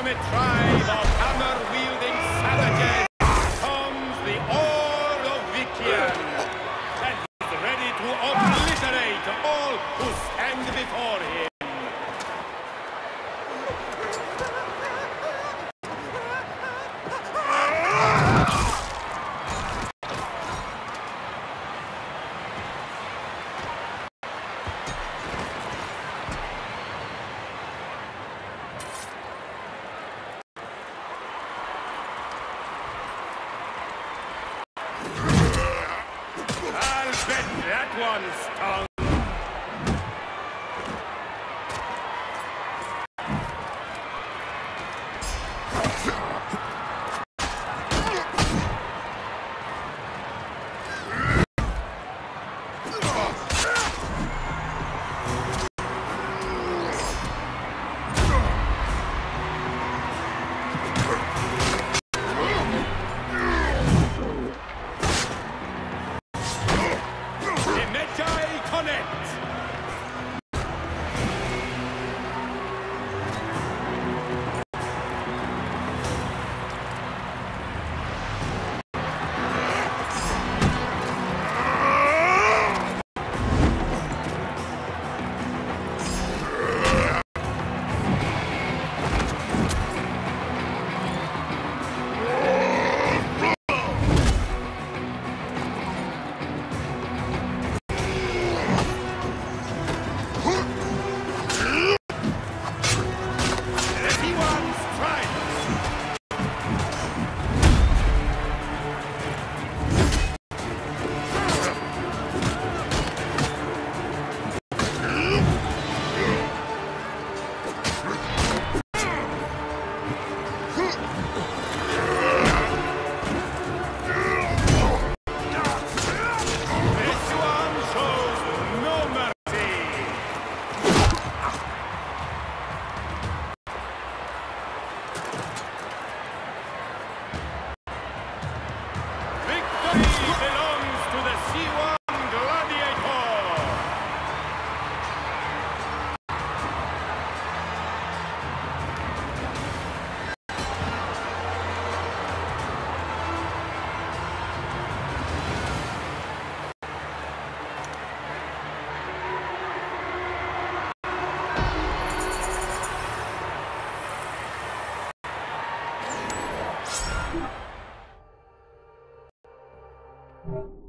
a tribe of hammer-wielding savages comes the All of Vikian, and he's ready to obliterate all who stand before him. I'll bet that one stung. Connect! Belongs to the C1 Gladiator! You